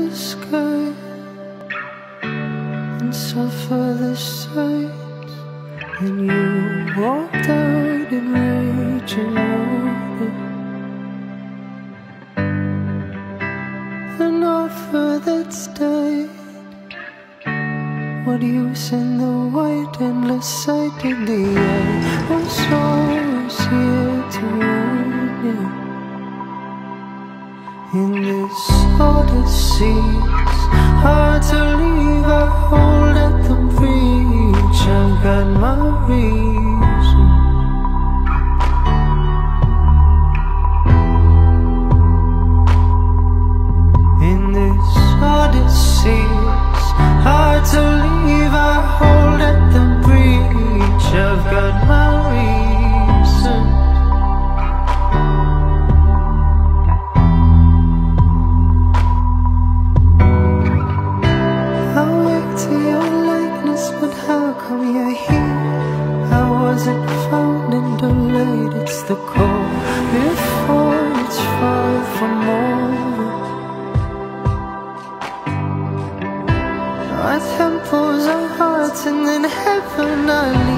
escape and suffer the sights. And you walked out in rage and water, an offer that stayed. What use in the white endless sight in the end? Was always here to warn you. In this odyssey, it's hard to leave. I hold at the breach. I've got my reason. In this odyssey, it's hard to leave. I hold at the breach. I've got my reason. But how come you're here? I wasn't found and delayed. It's the call before it's far from over. Our temples are hearts, and in heaven I live.